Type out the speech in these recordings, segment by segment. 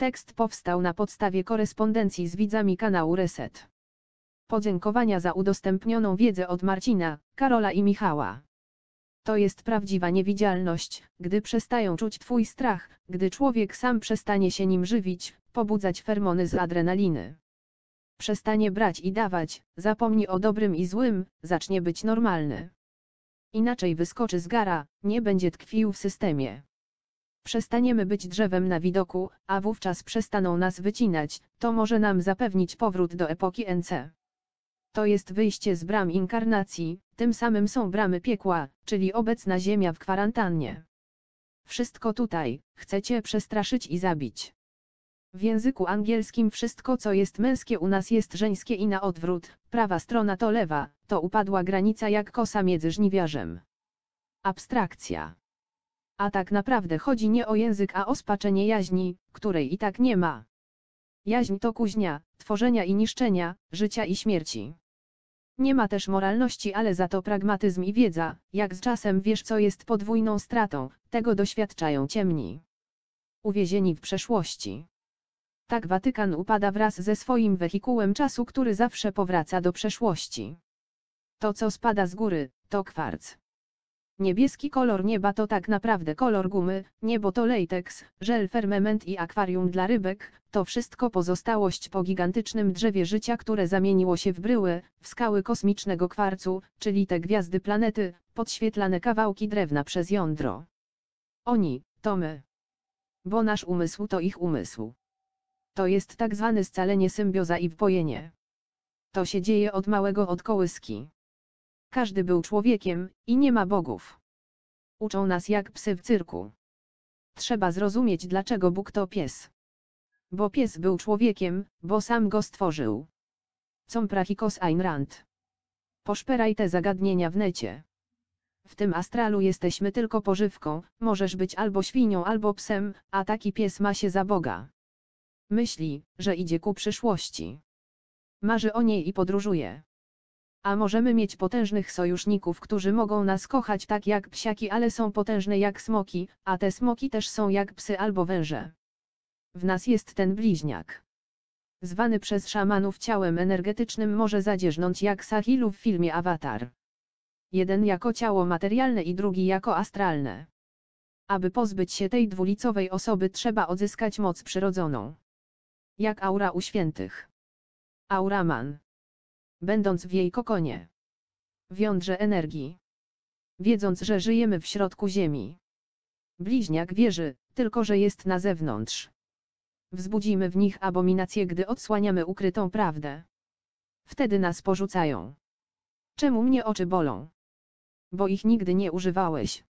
Tekst powstał na podstawie korespondencji z widzami kanału Reset. Podziękowania za udostępnioną wiedzę od Marcina, Karola i Michała. To jest prawdziwa niewidzialność, gdy przestają czuć twój strach, gdy człowiek sam przestanie się nim żywić, pobudzać fermony z adrenaliny. Przestanie brać i dawać, zapomni o dobrym i złym, zacznie być normalny. Inaczej wyskoczy z gara, nie będzie tkwił w systemie. Przestaniemy być drzewem na widoku, a wówczas przestaną nas wycinać, to może nam zapewnić powrót do epoki NC. To jest wyjście z bram inkarnacji, tym samym są bramy piekła, czyli obecna ziemia w kwarantannie. Wszystko tutaj, chcecie przestraszyć i zabić. W języku angielskim wszystko co jest męskie u nas jest żeńskie i na odwrót, prawa strona to lewa, to upadła granica jak kosa między żniwiarzem. Abstrakcja. A tak naprawdę chodzi nie o język, a o spaczenie jaźni, której i tak nie ma. Jaźń to kuźnia, tworzenia i niszczenia, życia i śmierci. Nie ma też moralności, ale za to pragmatyzm i wiedza, jak z czasem wiesz co jest podwójną stratą, tego doświadczają ciemni. Uwiezieni w przeszłości. Tak Watykan upada wraz ze swoim wehikułem czasu, który zawsze powraca do przeszłości. To co spada z góry, to kwarc. Niebieski kolor nieba to tak naprawdę kolor gumy, niebo to lateks, żel firmament i akwarium dla rybek, to wszystko pozostałość po gigantycznym drzewie życia, które zamieniło się w bryły, w skały kosmicznego kwarcu, czyli te gwiazdy planety, podświetlane kawałki drewna przez jądro. Oni, to my. Bo nasz umysł to ich umysł. To jest tak zwane scalenie, symbioza i wpojenie. To się dzieje od małego, od kołyski. Każdy był człowiekiem, i nie ma bogów. Uczą nas jak psy w cyrku. Trzeba zrozumieć, dlaczego Bóg to pies. Bo pies był człowiekiem, bo sam go stworzył. Comprachicos Ayn Rand. Poszperaj te zagadnienia w necie. W tym astralu jesteśmy tylko pożywką, możesz być albo świnią, albo psem, a taki pies ma się za Boga. Myśli, że idzie ku przyszłości. Marzy o niej i podróżuje. A możemy mieć potężnych sojuszników, którzy mogą nas kochać tak jak psiaki, ale są potężne jak smoki, a te smoki też są jak psy albo węże. W nas jest ten bliźniak. Zwany przez szamanów ciałem energetycznym, może zadzierznąć jak Sahilu w filmie Avatar. Jeden jako ciało materialne i drugi jako astralne. Aby pozbyć się tej dwulicowej osoby, trzeba odzyskać moc przyrodzoną. Jak aura u świętych. Auraman. Będąc w jej kokonie. W jądrze energii. Wiedząc, że żyjemy w środku Ziemi. Bliźniak wierzy, tylko że jest na zewnątrz. Wzbudzimy w nich abominację, gdy odsłaniamy ukrytą prawdę. Wtedy nas porzucają. Czemu mnie oczy bolą? Bo ich nigdy nie używałeś.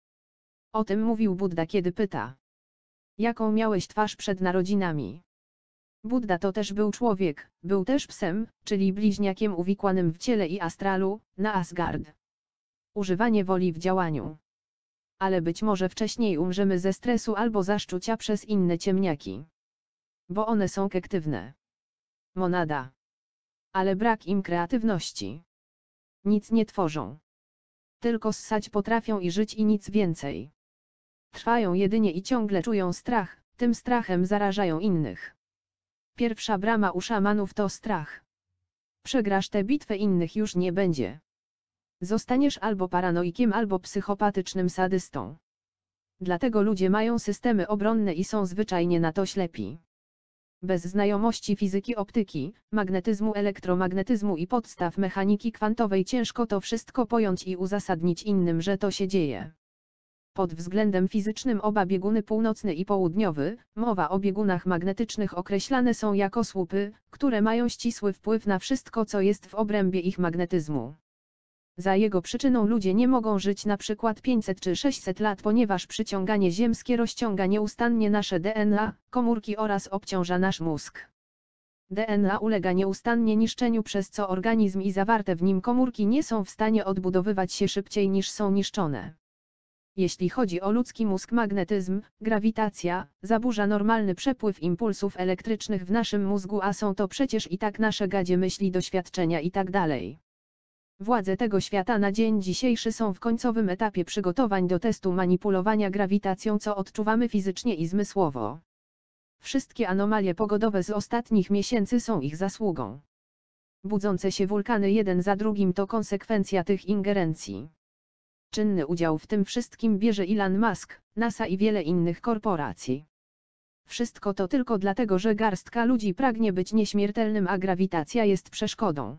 O tym mówił Budda, kiedy pyta. Jaką miałeś twarz przed narodzinami? Budda to też był człowiek, był też psem, czyli bliźniakiem uwikłanym w ciele i astralu, na Asgard. Używanie woli w działaniu. Ale być może wcześniej umrzemy ze stresu albo zaszczucia przez inne ciemniaki. Bo one są kektywne. Monada. Ale brak im kreatywności. Nic nie tworzą. Tylko ssać potrafią i żyć i nic więcej. Trwają jedynie i ciągle czują strach, tym strachem zarażają innych. Pierwsza brama u szamanów to strach. Przegrasz tę bitwę, innych już nie będzie. Zostaniesz albo paranoikiem, albo psychopatycznym sadystą. Dlatego ludzie mają systemy obronne i są zwyczajnie na to ślepi. Bez znajomości fizyki, optyki, magnetyzmu, elektromagnetyzmu i podstaw mechaniki kwantowej ciężko to wszystko pojąć i uzasadnić innym, że to się dzieje. Pod względem fizycznym oba bieguny, północny i południowy, mowa o biegunach magnetycznych, określane są jako słupy, które mają ścisły wpływ na wszystko, co jest w obrębie ich magnetyzmu. Za jego przyczyną ludzie nie mogą żyć na przykład 500 czy 600 lat, ponieważ przyciąganie ziemskie rozciąga nieustannie nasze DNA, komórki oraz obciąża nasz mózg. DNA ulega nieustannie niszczeniu, przez co organizm i zawarte w nim komórki nie są w stanie odbudowywać się szybciej niż są niszczone. Jeśli chodzi o ludzki mózg, magnetyzm, grawitacja, zaburza normalny przepływ impulsów elektrycznych w naszym mózgu, a są to przecież i tak nasze gadzie myśli, doświadczenia itd. Władze tego świata na dzień dzisiejszy są w końcowym etapie przygotowań do testu manipulowania grawitacją, co odczuwamy fizycznie i zmysłowo. Wszystkie anomalie pogodowe z ostatnich miesięcy są ich zasługą. Budzące się wulkany jeden za drugim to konsekwencja tych ingerencji. Czynny udział w tym wszystkim bierze Elon Musk, NASA i wiele innych korporacji. Wszystko to tylko dlatego, że garstka ludzi pragnie być nieśmiertelnym, a grawitacja jest przeszkodą.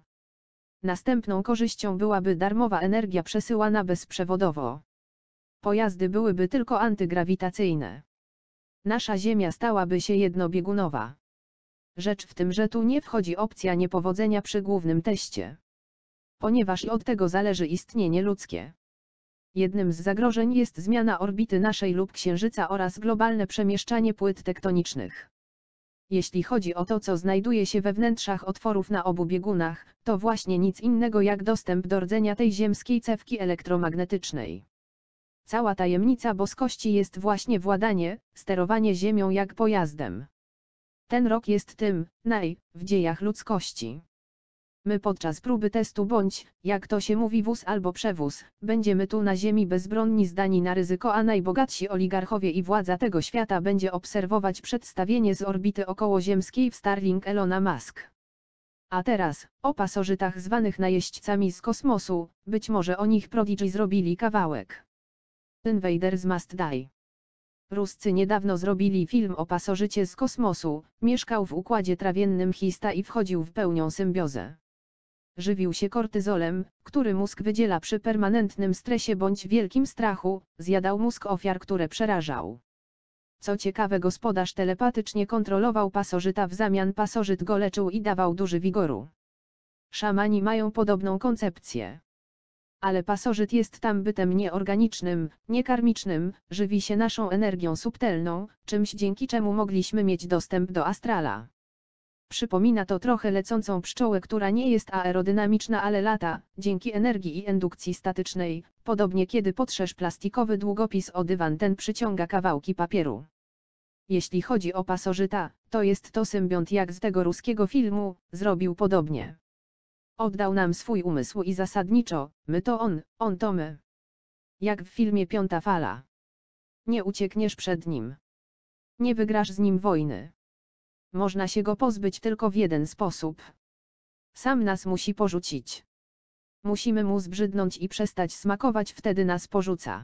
Następną korzyścią byłaby darmowa energia przesyłana bezprzewodowo. Pojazdy byłyby tylko antygrawitacyjne. Nasza Ziemia stałaby się jednobiegunowa. Rzecz w tym, że tu nie wchodzi opcja niepowodzenia przy głównym teście. Ponieważ od tego zależy istnienie ludzkie. Jednym z zagrożeń jest zmiana orbity naszej lub Księżyca oraz globalne przemieszczanie płyt tektonicznych. Jeśli chodzi o to, co znajduje się we wnętrzach otworów na obu biegunach, to właśnie nic innego jak dostęp do rdzenia tej ziemskiej cewki elektromagnetycznej. Cała tajemnica boskości jest właśnie władanie, sterowanie Ziemią jak pojazdem. Ten rok jest tym, w dziejach ludzkości. My podczas próby testu bądź, jak to się mówi, wóz albo przewóz, będziemy tu na Ziemi bezbronni zdani na ryzyko, a najbogatsi oligarchowie i władza tego świata będzie obserwować przedstawienie z orbity okołoziemskiej w Starlink Elona Musk. A teraz, o pasożytach zwanych najeźdźcami z kosmosu, być może o nich Prodigy zrobili kawałek. Invaders Must Die. Ruscy niedawno zrobili film o pasożycie z kosmosu, mieszkał w układzie trawiennym hista i wchodził w pełnią symbiozę. Żywił się kortyzolem, który mózg wydziela przy permanentnym stresie bądź wielkim strachu, zjadał mózg ofiar, które przerażał. Co ciekawe, gospodarz telepatycznie kontrolował pasożyta, w zamian pasożyt go leczył i dawał duży wigoru. Szamani mają podobną koncepcję. Ale pasożyt jest tam bytem nieorganicznym, niekarmicznym, żywi się naszą energią subtelną, czymś dzięki czemu mogliśmy mieć dostęp do astrala. Przypomina to trochę lecącą pszczołę, która nie jest aerodynamiczna, ale lata, dzięki energii i indukcji statycznej, podobnie kiedy potrzesz plastikowy długopis o dywan, ten przyciąga kawałki papieru. Jeśli chodzi o pasożyta, to jest to symbiont jak z tego ruskiego filmu, zrobił podobnie. Oddał nam swój umysł i zasadniczo, my to on to my. Jak w filmie Piąta fala. Nie uciekniesz przed nim. Nie wygrasz z nim wojny. Można się go pozbyć tylko w jeden sposób. Sam nas musi porzucić. Musimy mu zbrzydnąć i przestać smakować, wtedy nas porzuca.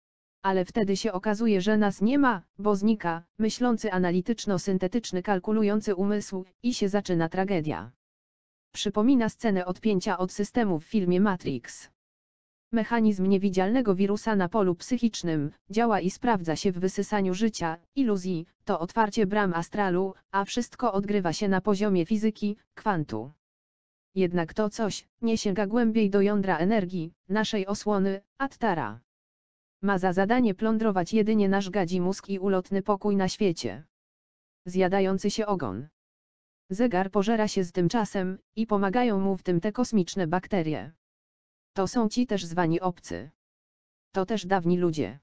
Ale wtedy się okazuje, że nas nie ma, bo znika, myślący analityczno-syntetyczny kalkulujący umysł, i się zaczyna tragedia. Przypomina scenę odpięcia od systemu w filmie Matrix. Mechanizm niewidzialnego wirusa na polu psychicznym działa i sprawdza się w wysysaniu życia, iluzji, to otwarcie bram astralu, a wszystko odgrywa się na poziomie fizyki, kwantu. Jednak to coś nie sięga głębiej do jądra energii, naszej osłony, Attara. Ma za zadanie plądrować jedynie nasz gadzi mózg i ulotny pokój na świecie. Zjadający się ogon. Zegar pożera się z tymczasem, i pomagają mu w tym te kosmiczne bakterie. To są ci też zwani obcy. To też dawni ludzie.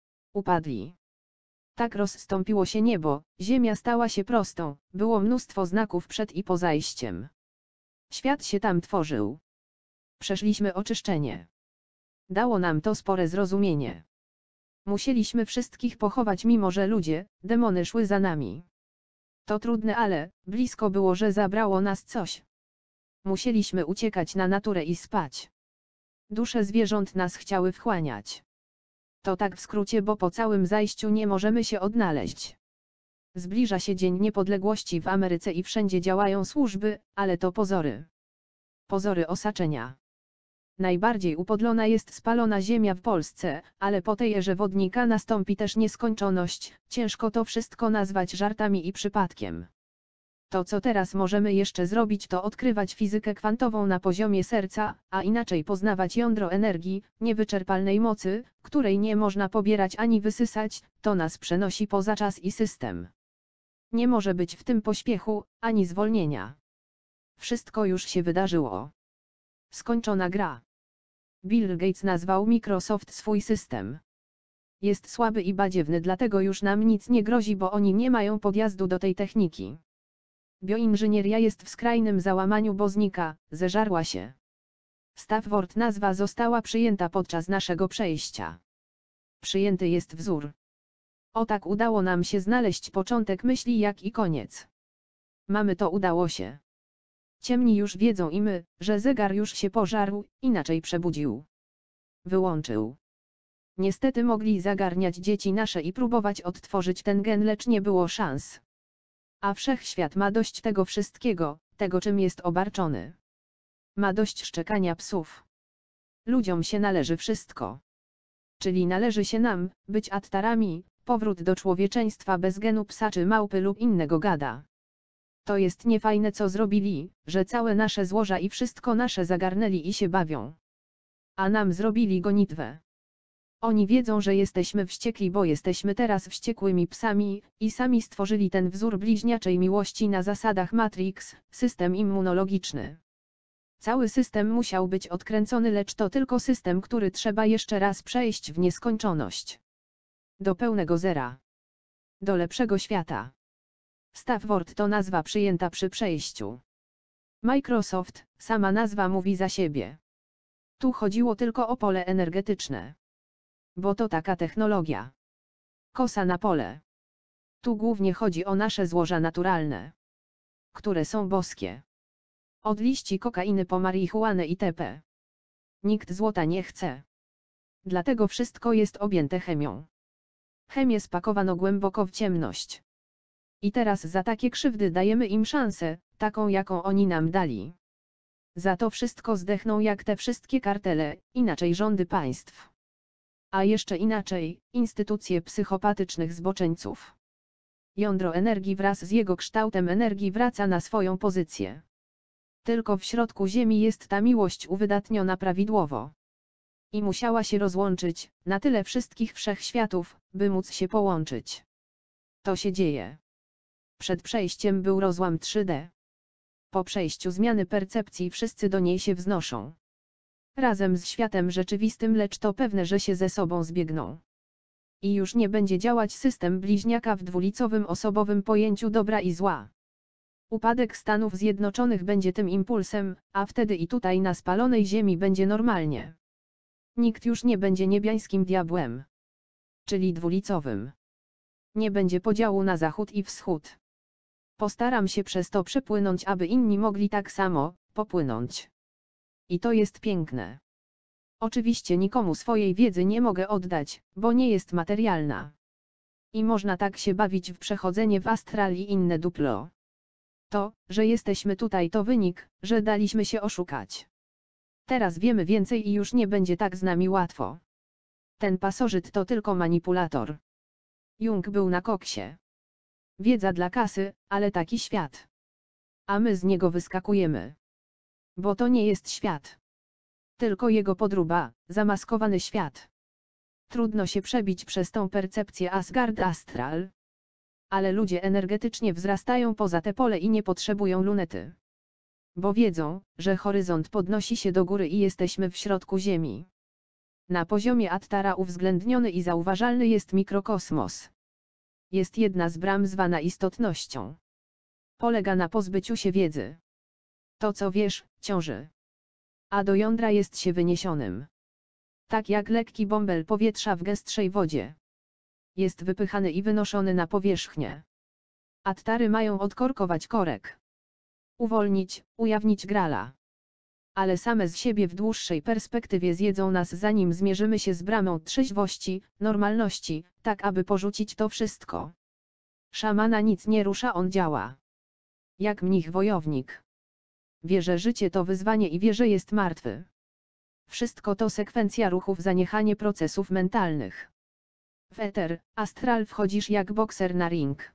Upadli. Tak rozstąpiło się niebo, ziemia stała się prostą, było mnóstwo znaków przed i po zajściem. Świat się tam tworzył. Przeszliśmy oczyszczenie. Dało nam to spore zrozumienie. Musieliśmy wszystkich pochować, mimo że ludzie, demony szły za nami. To trudne, ale blisko było, że zabrało nas coś. Musieliśmy uciekać na naturę i spać. Dusze zwierząt nas chciały wchłaniać. To tak w skrócie, bo po całym zajściu nie możemy się odnaleźć. Zbliża się Dzień Niepodległości w Ameryce i wszędzie działają służby, ale to pozory. Pozory osaczenia. Najbardziej upodlona jest spalona ziemia w Polsce, ale po tej erze wodnika nastąpi też nieskończoność, ciężko to wszystko nazwać żartami i przypadkiem. To, co teraz możemy jeszcze zrobić, to odkrywać fizykę kwantową na poziomie serca, a inaczej poznawać jądro energii, niewyczerpalnej mocy, której nie można pobierać ani wysysać, to nas przenosi poza czas i system. Nie może być w tym pośpiechu, ani zwolnienia. Wszystko już się wydarzyło. Skończona gra. Bill Gates nazwał Microsoft swój system. Jest słaby i badziewny, dlatego już nam nic nie grozi, bo oni nie mają podjazdu do tej techniki. Bioinżynieria jest w skrajnym załamaniu, bo znika, zeżarła się. Stafford nazwa została przyjęta podczas naszego przejścia. Przyjęty jest wzór. O tak udało nam się znaleźć początek myśli jak i koniec. Mamy to udało się. Ciemni już wiedzą i my, że zegar już się pożarł, inaczej przebudził. Wyłączył. Niestety mogli zagarniać dzieci nasze i próbować odtworzyć ten gen, lecz nie było szans. A wszechświat ma dość tego wszystkiego, tego czym jest obarczony. Ma dość szczekania psów. Ludziom się należy wszystko. Czyli należy się nam, być attarami, powrót do człowieczeństwa bez genu psa czy małpy lub innego gada. To jest niefajne co zrobili, że całe nasze złoża i wszystko nasze zagarnęli i się bawią. A nam zrobili gonitwę. Oni wiedzą, że jesteśmy wściekli, bo jesteśmy teraz wściekłymi psami, i sami stworzyli ten wzór bliźniaczej miłości na zasadach Matrix, system immunologiczny. Cały system musiał być odkręcony, lecz to tylko system, który trzeba jeszcze raz przejść w nieskończoność. Do pełnego zera. Do lepszego świata. Stafford to nazwa przyjęta przy przejściu. Microsoft, sama nazwa mówi za siebie. Tu chodziło tylko o pole energetyczne. Bo to taka technologia. Kosa na pole. Tu głównie chodzi o nasze złoża naturalne. Które są boskie. Od liści kokainy po marihuanę itp. Nikt złota nie chce. Dlatego wszystko jest objęte chemią. Chemię spakowano głęboko w ciemność. I teraz za takie krzywdy dajemy im szansę, taką jaką oni nam dali. Za to wszystko zdechną jak te wszystkie kartele, inaczej rządy państw. A jeszcze inaczej, instytucje psychopatycznych zboczeńców. Jądro energii wraz z jego kształtem energii wraca na swoją pozycję. Tylko w środku Ziemi jest ta miłość uwydatniona prawidłowo. I musiała się rozłączyć, na tyle wszystkich wszechświatów, by móc się połączyć. To się dzieje. Przed przejściem był rozłam 3D. Po przejściu zmiany percepcji wszyscy do niej się wznoszą. Razem z światem rzeczywistym, lecz to pewne, że się ze sobą zbiegną. I już nie będzie działać system bliźniaka w dwulicowym osobowym pojęciu dobra i zła. Upadek Stanów Zjednoczonych będzie tym impulsem, a wtedy i tutaj na spalonej ziemi będzie normalnie. Nikt już nie będzie niebiańskim diabłem. Czyli dwulicowym. Nie będzie podziału na zachód i wschód. Postaram się przez to przepłynąć, aby inni mogli tak samo popłynąć. I to jest piękne. Oczywiście nikomu swojej wiedzy nie mogę oddać, bo nie jest materialna. I można tak się bawić w przechodzenie w astral i inne duplo. To, że jesteśmy tutaj, to wynik, że daliśmy się oszukać. Teraz wiemy więcej i już nie będzie tak z nami łatwo. Ten pasożyt to tylko manipulator. Jung był na koksie. Wiedza dla kasy, ale taki świat. A my z niego wyskakujemy. Bo to nie jest świat. Tylko jego podróba, zamaskowany świat. Trudno się przebić przez tą percepcję Asgard Astral. Ale ludzie energetycznie wzrastają poza te pole i nie potrzebują lunety. Bo wiedzą, że horyzont podnosi się do góry i jesteśmy w środku Ziemi. Na poziomie Attara uwzględniony i zauważalny jest mikrokosmos. Jest jedna z bram zwana istotnością. Polega na pozbyciu się wiedzy. To co wiesz, ciąży. A do jądra jest się wyniesionym. Tak jak lekki bąbel powietrza w gęstszej wodzie. Jest wypychany i wynoszony na powierzchnię. Attary mają odkorkować korek. Uwolnić, ujawnić grala. Ale same z siebie w dłuższej perspektywie zjedzą nas, zanim zmierzymy się z bramą trzeźwości, normalności, tak aby porzucić to wszystko. Szamana nic nie rusza, on działa. Jak mnich wojownik. Wie, że życie to wyzwanie i wie, że jest martwy. Wszystko to sekwencja ruchów, zaniechanie procesów mentalnych. W eter, astral wchodzisz jak bokser na ring.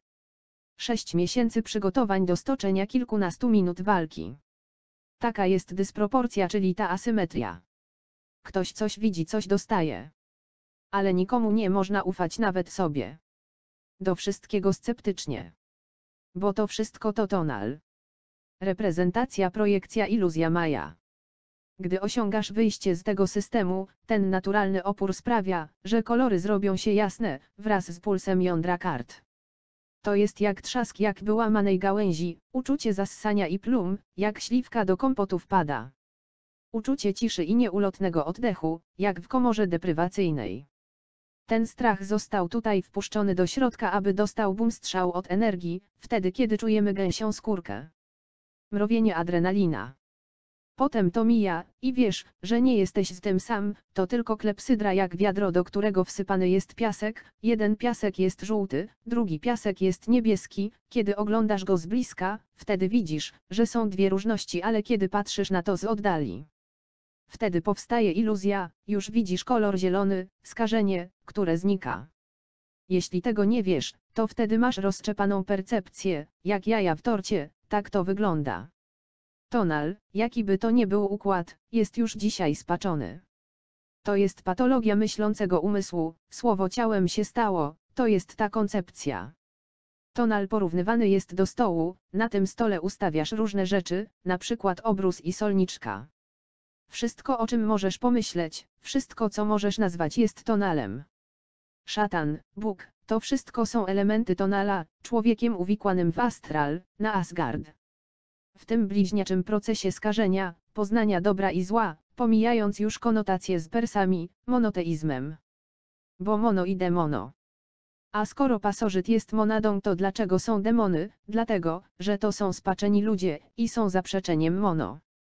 6 miesięcy przygotowań do stoczenia kilkunastu minut walki. Taka jest dysproporcja, czyli ta asymetria. Ktoś coś widzi, coś dostaje. Ale nikomu nie można ufać, nawet sobie. Do wszystkiego sceptycznie. Bo to wszystko to tonal. Reprezentacja, projekcja, iluzja maja. Gdy osiągasz wyjście z tego systemu, ten naturalny opór sprawia, że kolory zrobią się jasne, wraz z pulsem jądra kart. To jest jak trzask jakby łamanej gałęzi, uczucie zassania i plum, jak śliwka do kompotu wpada. Uczucie ciszy i nieulotnego oddechu, jak w komorze deprywacyjnej. Ten strach został tutaj wpuszczony do środka, aby dostał strzał od energii, wtedy kiedy czujemy gęsią skórkę. Mrowienie adrenalina. Potem to mija, i wiesz, że nie jesteś z tym sam, to tylko klepsydra jak wiadro, do którego wsypany jest piasek, jeden piasek jest żółty, drugi piasek jest niebieski, kiedy oglądasz go z bliska, wtedy widzisz, że są dwie różności, ale kiedy patrzysz na to z oddali, wtedy powstaje iluzja, już widzisz kolor zielony, skażenie, które znika. Jeśli tego nie wiesz, to wtedy masz rozczepaną percepcję, jak jaja w torcie, tak to wygląda. Tonal, jaki by to nie był układ, jest już dzisiaj spaczony. To jest patologia myślącego umysłu, słowo ciałem się stało, to jest ta koncepcja. Tonal porównywany jest do stołu, na tym stole ustawiasz różne rzeczy, na przykład obrus i solniczka. Wszystko, o czym możesz pomyśleć, wszystko co możesz nazwać jest tonalem. Szatan, Bóg, to wszystko są elementy tonala, człowiekiem uwikłanym w astral, na Asgard. W tym bliźniaczym procesie skażenia, poznania dobra i zła, pomijając już konotacje z Persami, monoteizmem. Bo mono i demono. A skoro pasożyt jest monadą, to dlaczego są demony? Dlatego, że to są spaczeni ludzie, i są zaprzeczeniem mono.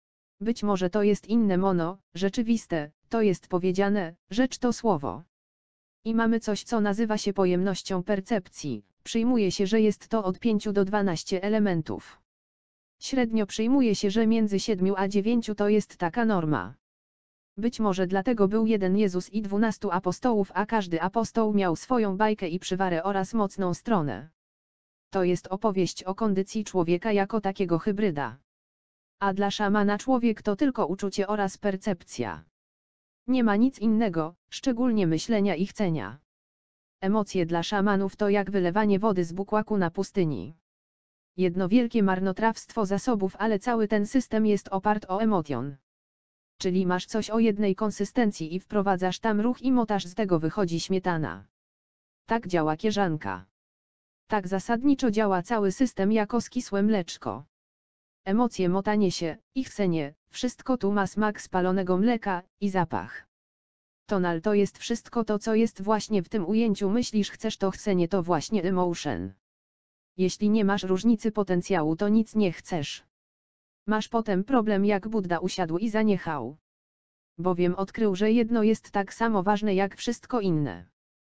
Być może to jest inne mono, rzeczywiste, to jest powiedziane, rzecz to słowo. I mamy coś, co nazywa się pojemnością percepcji, przyjmuje się, że jest to od 5 do 12 elementów. Średnio przyjmuje się, że między 7 a 9 to jest taka norma. Być może dlatego był jeden Jezus i 12 apostołów, a każdy apostoł miał swoją bajkę i przywarę oraz mocną stronę. To jest opowieść o kondycji człowieka jako takiego hybryda. A dla szamana człowiek to tylko uczucie oraz percepcja. Nie ma nic innego, szczególnie myślenia i chcenia. Emocje dla szamanów to jak wylewanie wody z bukłaku na pustyni. Jedno wielkie marnotrawstwo zasobów, ale cały ten system jest opart o emocjon. Czyli masz coś o jednej konsystencji i wprowadzasz tam ruch i motaż, z tego wychodzi śmietana. Tak działa kierzanka. Tak zasadniczo działa cały system jako skisłe mleczko. Emocje, motanie się, i chcenie, wszystko tu ma smak spalonego mleka i zapach. Tonal to jest wszystko to, co jest właśnie w tym ujęciu. Myślisz, chcesz, to chcenie to właśnie emotion. Jeśli nie masz różnicy potencjału, to nic nie chcesz. Masz potem problem, jak Budda usiadł i zaniechał. Bowiem odkrył, że jedno jest tak samo ważne jak wszystko inne.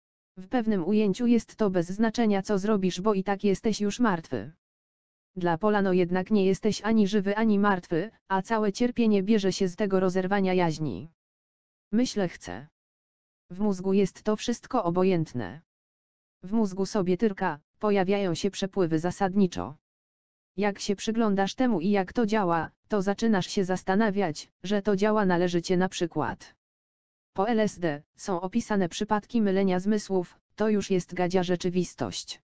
W pewnym ujęciu jest to bez znaczenia, co zrobisz, bo i tak jesteś już martwy. Dla Polano jednak nie jesteś ani żywy, ani martwy, a całe cierpienie bierze się z tego rozerwania jaźni. Myślę, chcę. W mózgu jest to wszystko obojętne. W mózgu sobie tyrka, pojawiają się przepływy zasadniczo. Jak się przyglądasz temu i jak to działa, to zaczynasz się zastanawiać, że to działa należycie. Na przykład po LSD są opisane przypadki mylenia zmysłów, to już jest gadzia rzeczywistość.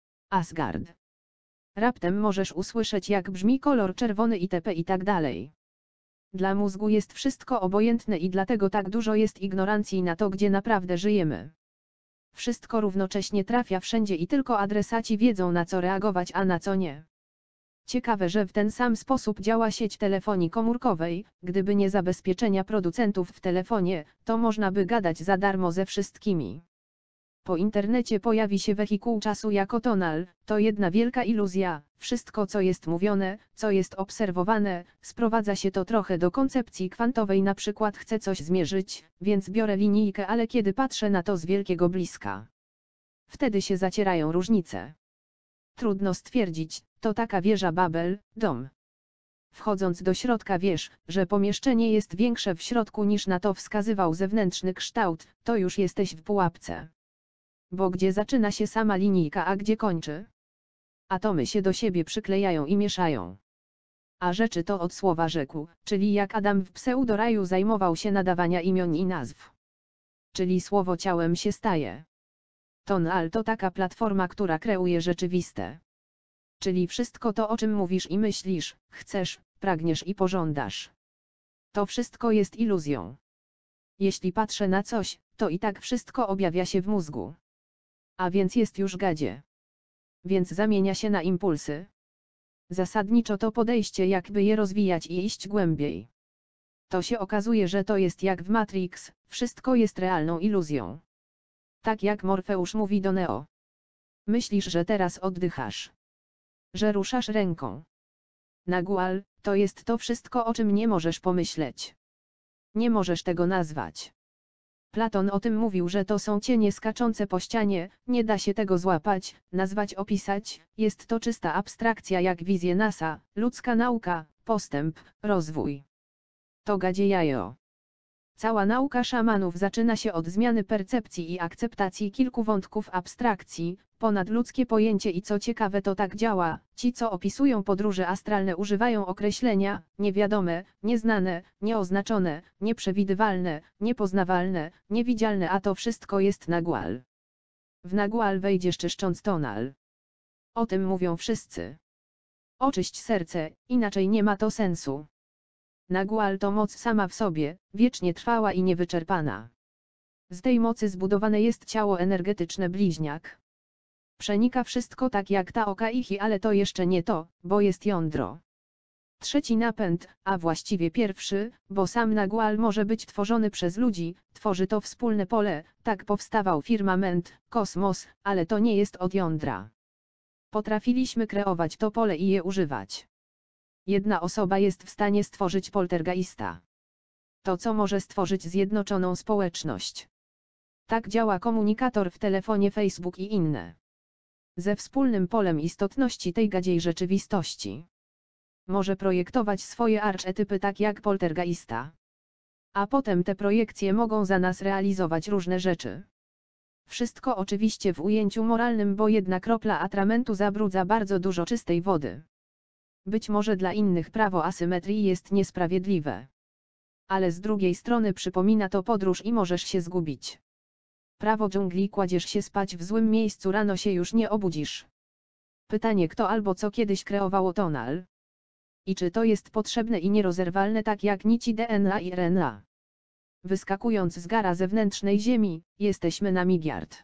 Asgard. Raptem możesz usłyszeć, jak brzmi kolor czerwony itp. I tak dalej. Dla mózgu jest wszystko obojętne i dlatego tak dużo jest ignorancji na to, gdzie naprawdę żyjemy. Wszystko równocześnie trafia wszędzie i tylko adresaci wiedzą, na co reagować, a na co nie. Ciekawe, że w ten sam sposób działa sieć telefonii komórkowej. Gdyby nie zabezpieczenia producentów w telefonie, to można by gadać za darmo ze wszystkimi. Po internecie pojawi się wehikuł czasu jako tonal, to jedna wielka iluzja. Wszystko, co jest mówione, co jest obserwowane, sprowadza się to trochę do koncepcji kwantowej. Na przykład chcę coś zmierzyć, więc biorę linijkę, ale kiedy patrzę na to z wielkiego bliska, wtedy się zacierają różnice. Trudno stwierdzić, to taka wieża Babel, dom. Wchodząc do środka wiesz, że pomieszczenie jest większe w środku niż na to wskazywał zewnętrzny kształt, to już jesteś w pułapce. Bo gdzie zaczyna się sama linijka, a gdzie kończy? Atomy się do siebie przyklejają i mieszają. A rzeczy to od słowa rzekł, czyli jak Adam w pseudoraju zajmował się nadawania imion i nazw. Czyli słowo ciałem się staje. Tonal to taka platforma, która kreuje rzeczywiste. Czyli wszystko to, o czym mówisz i myślisz, chcesz, pragniesz i pożądasz. To wszystko jest iluzją. Jeśli patrzę na coś, to i tak wszystko objawia się w mózgu. A więc jest już gadzie. Więc zamienia się na impulsy. Zasadniczo to podejście, jakby je rozwijać i iść głębiej. To się okazuje, że to jest jak w Matrix, wszystko jest realną iluzją. Tak jak Morfeusz mówi do Neo. Myślisz, że teraz oddychasz. Że ruszasz ręką. Nagual, to jest to wszystko, o czym nie możesz pomyśleć. Nie możesz tego nazwać. Platon o tym mówił, że to są cienie skaczące po ścianie, nie da się tego złapać, nazwać, opisać, jest to czysta abstrakcja jak wizje NASA, ludzka nauka, postęp, rozwój. To gadziejajo. Cała nauka szamanów zaczyna się od zmiany percepcji i akceptacji kilku wątków abstrakcji, ponadludzkie pojęcie i co ciekawe to tak działa, ci co opisują podróże astralne używają określenia, niewiadome, nieznane, nieoznaczone, nieprzewidywalne, niepoznawalne, niewidzialne, a to wszystko jest nagual. W nagual wejdziesz czyszcząc tonal. O tym mówią wszyscy. Oczyść serce, inaczej nie ma to sensu. Nagual to moc sama w sobie, wiecznie trwała i niewyczerpana. Z tej mocy zbudowane jest ciało energetyczne bliźniak. Przenika wszystko tak jak ta Okaichi, ale to jeszcze nie to, bo jest jądro. Trzeci napęd, a właściwie pierwszy, bo sam nagual może być tworzony przez ludzi, tworzy to wspólne pole, tak powstawał firmament, kosmos, ale to nie jest od jądra. Potrafiliśmy kreować to pole i je używać. Jedna osoba jest w stanie stworzyć poltergeista. To co może stworzyć zjednoczoną społeczność. Tak działa komunikator w telefonie, Facebook i inne. Ze wspólnym polem istotności tej gadziej rzeczywistości. Może projektować swoje archetypy tak jak poltergeista. A potem te projekcje mogą za nas realizować różne rzeczy. Wszystko oczywiście w ujęciu moralnym, bo jedna kropla atramentu zabrudza bardzo dużo czystej wody. Być może dla innych prawo asymetrii jest niesprawiedliwe. Ale z drugiej strony przypomina to podróż i możesz się zgubić. Prawo dżungli, kładziesz się spać w złym miejscu, rano się już nie obudzisz. Pytanie, kto albo co kiedyś kreowało tonal? I czy to jest potrzebne i nierozerwalne tak jak nici DNA i RNA? Wyskakując z gara zewnętrznej Ziemi, jesteśmy na miliard.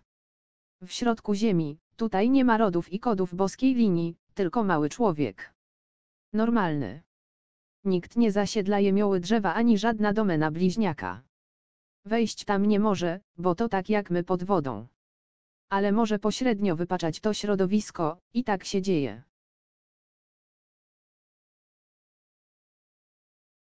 W środku Ziemi, tutaj nie ma rodów i kodów boskiej linii, tylko mały człowiek. Normalny. Nikt nie zasiedla jemioły drzewa ani żadna domena bliźniaka. Wejść tam nie może, bo to tak jak my pod wodą. Ale może pośrednio wypaczać to środowisko, i tak się dzieje.